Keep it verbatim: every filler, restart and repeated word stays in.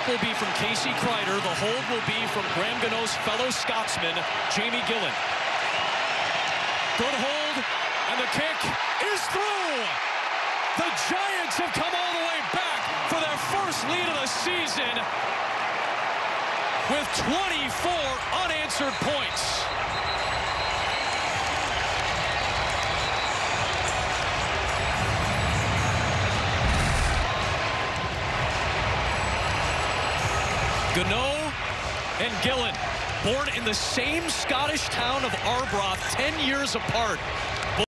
will be from Casey Kreider. The hold will be from Graham Gano's fellow Scotsman, Jamie Gillen. Good hold, and the kick is through. The Giants have come all the way back for their first lead of the season with twenty-four unanswered points. Gano and Gillen, born in the same Scottish town of Arbroath, ten years apart.